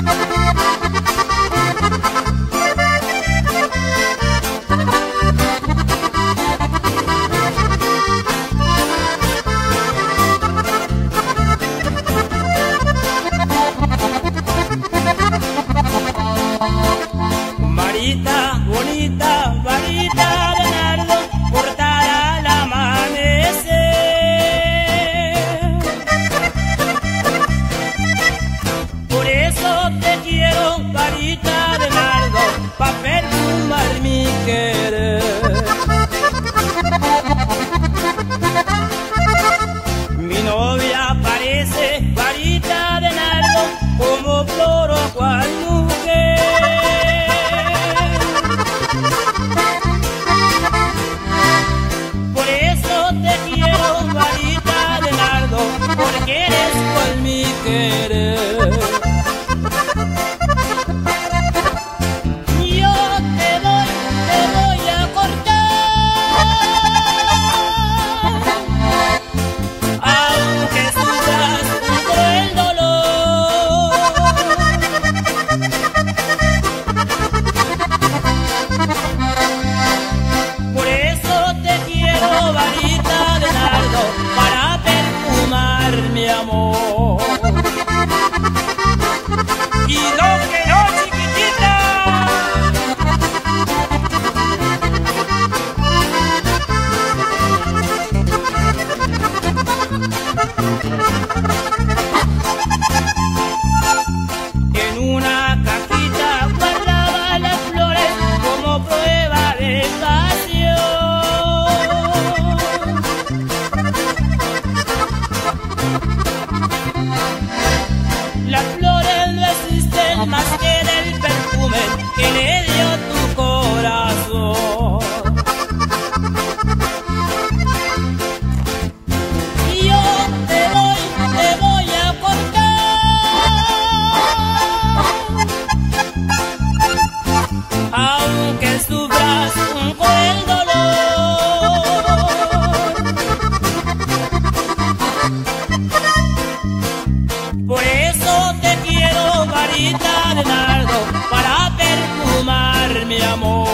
Varita bonita, varita de nardo, cortada al amanecer. Por eso te quiero, varita de nardo, pa' perfumar mi querer. Mi novia parece varita de nardo, como flor o cual mujer. Por eso te quiero, varita de nardo, porque eres con mi querer. Yo te voy a cortar, aunque sufras un cruel dolor. Por eso te quiero, varita de nardo, para perfumar mi amor. Y lo que no, chiquitita. En una cajita guardaba las flores como prueba de pasión. Las flores no existen más que del perfume que le dio tu corazón. Y yo te voy a cortar, aunque sufras un cruel dolor. Por eso te quiero, varita de nardo, para perfumar mi amor.